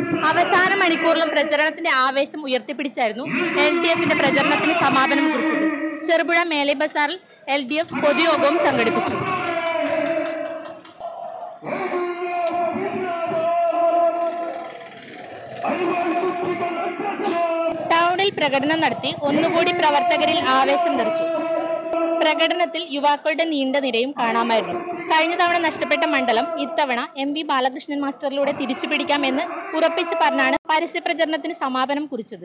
അവസാന മണിക്കൂറിലും പ്രചരണത്തിന്റെ ആവേശം ഉയർത്തിപ്പിടിച്ചായിരുന്നു LDFന്റെ പ്രചരണത്തിന് സമാപനം കുറിച്ചത്. ചെറുപുഴ മേലെ ബസാറിൽ LDF പൊതുയോഗവും സംഘടിപ്പിച്ചു. ടൗണിൽ പ്രകടനം നടത്തി ഒന്നുകൂടി പ്രവർത്തകരിൽ ആവേശം നിറച്ചു. പ്രകടനത്തിൽ യുവാക്കളുടെ നീണ്ട നിരയും കാണാമായിരുന്നു. കഴിഞ്ഞ തവണ നഷ്ടപ്പെട്ട മണ്ഡലം ഇത്തവണ MV ബാലകൃഷ്ണൻ മാസ്റ്ററിലൂടെ തിരിച്ചുപിടിക്കാമെന്ന് ഉറപ്പിച്ചു പറഞ്ഞാണ് പരസ്യപ്രചരണത്തിന് സമാപനം കുറിച്ചത്.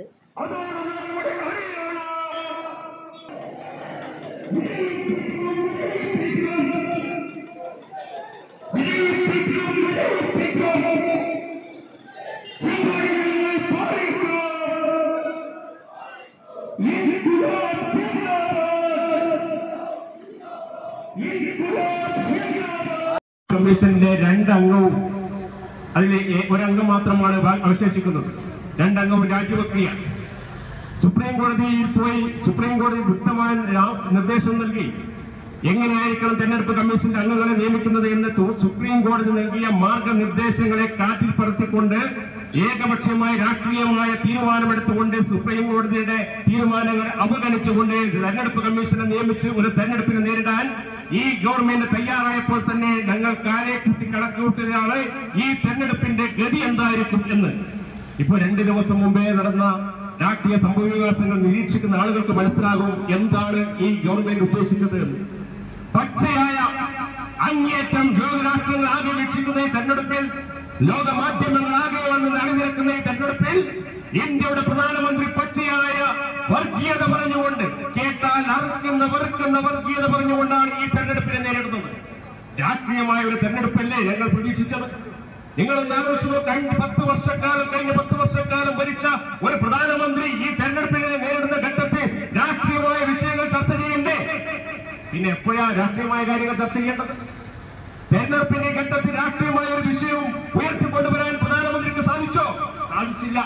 കമ്മീഷന്റെ 2 അംഗവും അതിലെ 1 അംഗം മാത്രമാണ് അവശേഷിക്കുന്നത്. 2 അംഗവും രാജിവെക്കുകയാണ്. സുപ്രീം കോടതിയിൽ പോയി സുപ്രീം കോടതി വ്യക്തമായ നിർദ്ദേശം നൽകി എങ്ങനെയായിരിക്കണം തെരഞ്ഞെടുപ്പ് കമ്മീഷന്റെ അംഗങ്ങളെ നിയമിക്കുന്നത് എന്ന് സുപ്രീം കോടതി നൽകിയ മാർഗനിർദ്ദേശങ്ങളെ കാറ്റിൽ പറത്തിക്കൊണ്ട് ഏകപക്ഷീയമായ രാഷ്ട്രീയമായ തീരുമാനമെടുത്തുകൊണ്ട് സുപ്രീം കോടതിയുടെ തീരുമാനങ്ങൾ അവഗണിച്ചുകൊണ്ട് തെരഞ്ഞെടുപ്പ് കമ്മീഷനെ നിയമിച്ച് ഒരു തെരഞ്ഞെടുപ്പിനെ നേരിടാൻ ഈ ഗവൺമെന്റ് തയ്യാറായപ്പോൾ തന്നെ ഞങ്ങൾ കാലേ കൂട്ടി കണക്കുകൂട്ടിയതാണ് ഈ തെരഞ്ഞെടുപ്പിന്റെ ഗതി എന്തായിരിക്കും എന്ന്. ഇപ്പൊ 2 ദിവസം മുമ്പേ നടന്ന രാഷ്ട്രീയ സംഭവവികാസങ്ങൾ നിരീക്ഷിക്കുന്ന ആളുകൾക്ക് മനസ്സിലാകും എന്താണ് ഈ ഗവൺമെന്റ് ഉദ്ദേശിച്ചത്. പച്ചയായ അങ്ങേറ്റം ലോകരാഷ്ട്രങ്ങൾ ആകെ വീക്ഷിക്കുന്ന ഈ തെരഞ്ഞെടുപ്പിൽ, ലോക മാധ്യമങ്ങളാകെ വന്ന് അണിനിരക്കുന്ന ഈ തെരഞ്ഞെടുപ്പിൽ ഇന്ത്യയുടെ പ്രധാനമന്ത്രി പച്ചയായ വർഗീയത പറഞ്ഞുകൊണ്ട്, കേട്ടാൽ വെറുക്കുന്ന വർഗീയത പറഞ്ഞുകൊണ്ടാണ് ഈ തെരഞ്ഞെടുപ്പിനെ നേരിടുന്നത്. രാഷ്ട്രീയമായ ഒരു തെരഞ്ഞെടുപ്പല്ലേ ഞങ്ങൾ പ്രതീക്ഷിച്ചത്? നിങ്ങളൊന്ന് ആലോചിച്ചു. കഴിഞ്ഞ 10 വർഷക്കാലം ഭരിച്ച ഒരു പ്രധാനമന്ത്രി ഈ തെരഞ്ഞെടുപ്പിനെ നേരിടുന്ന ഘട്ടത്തിൽ രാഷ്ട്രീയമായ വിഷയങ്ങൾ ചർച്ച ചെയ്യണ്ടേ? പിന്നെ എപ്പോഴാ രാഷ്ട്രീയമായ കാര്യങ്ങൾ ചർച്ച ചെയ്യേണ്ടത്? തെരഞ്ഞെടുപ്പിന്റെ ഘട്ടത്തിൽ രാഷ്ട്രീയമായ ഒരു വിഷയവും ഉയർത്തിക്കൊണ്ടുവരാൻ പ്രധാനമന്ത്രിക്ക് സാധിച്ചോ? സാധിച്ചില്ല.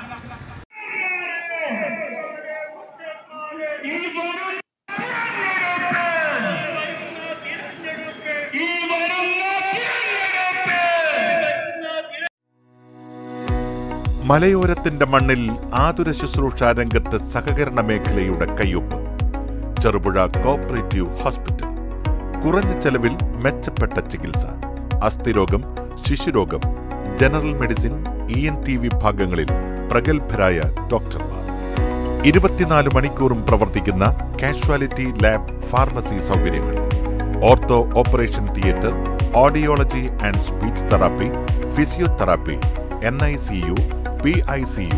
മലയോരത്തിന്റെ മണ്ണിൽ ആതുര ശുശ്രൂഷ രംഗത്ത് സഹകരണ മേഖലയുടെ കയ്യൊപ്പ്. Cherupuzha cooperative hospital. കുറഞ്ഞ ചെലവിൽ മെച്ചപ്പെട്ട ചികിത്സ. അസ്ഥിരോഗം, ശിശുരോഗം, ജനറൽ മെഡിസിൻ, ENT വിഭാഗങ്ങളിൽ പ്രഗത്ഭരായ ഡോക്ടർമാർ. 24 മണിക്കൂറും പ്രവർത്തിക്കുന്ന കാഷ്വാലിറ്റി ലാബ്, ഫാർമസി സൗകര്യങ്ങൾ. Ortho operation theatre, audiology and speech therapy, physiotherapy, NICU, PICU,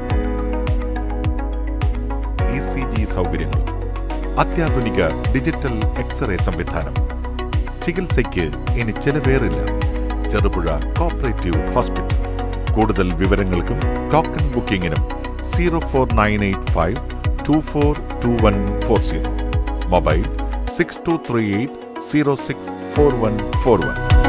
ECG സൗകര്യങ്ങളും. അത്യാധുനിക ഡിജിറ്റൽ എക്സ്റേ സംവിധാനം. ചികിത്സയ്ക്ക് ഇനി ചെലവേറില്ല. Cherupuzha cooperative hospital. കൂടുതൽ വിവരങ്ങൾക്കും ടോക്കൺ ബുക്കിംഗിനും 04985242140. മൊബൈൽ 6238064141.